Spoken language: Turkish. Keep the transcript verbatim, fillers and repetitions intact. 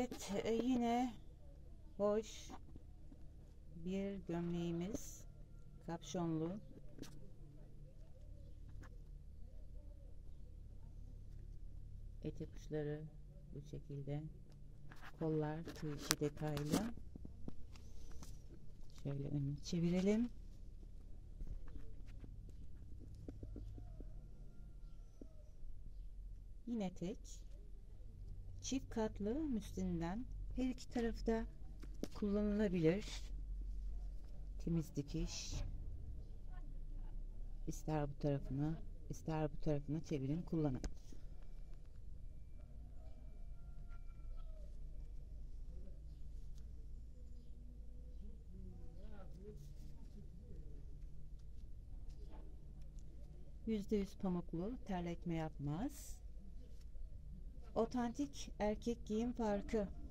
Evet, e, yine hoş bir gömleğimiz, kapşonlu, etek uçları bu şekilde, kollar tığ işi detaylı. Şöyle önünü çevirelim. Yine tek, çift katlı müslininden, her iki tarafta kullanılabilir. Temiz dikiş. İster bu tarafını, ister bu tarafını çevirin, kullanın. yüzde yüz pamuklu, terletme yapmaz. Otantik erkek giyim farkı.